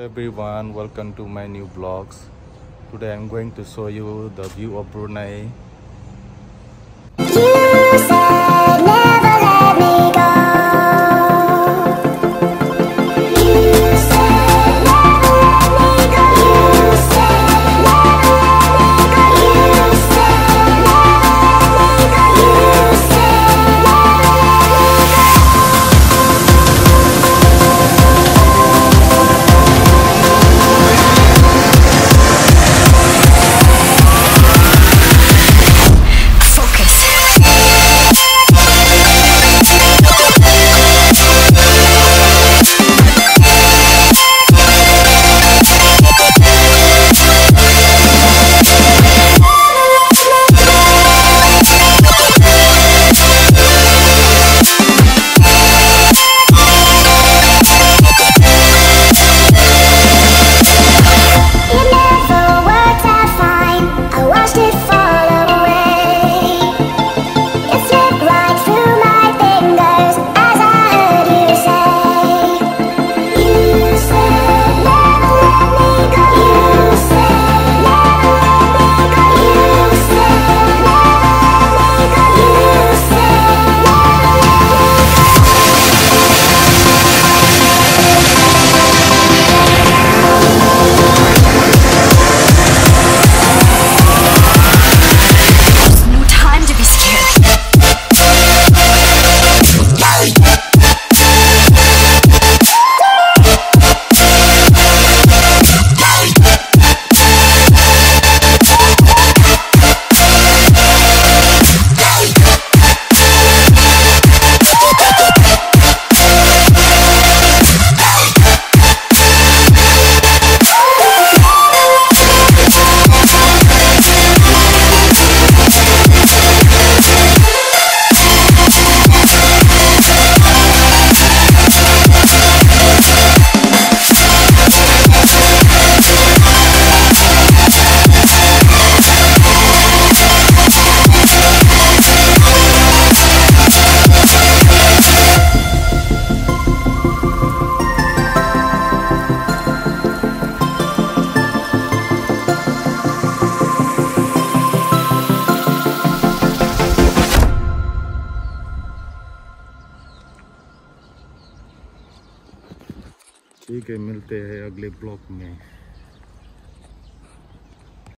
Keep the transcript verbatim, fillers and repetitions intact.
Everyone, welcome to my new vlogs. Today I'm going to show you the view of Brunei. You said never let me go. You said never let me go. You said never let me go. You said never let me go. You said never ठीक है, मिलते हैं अगले blog में।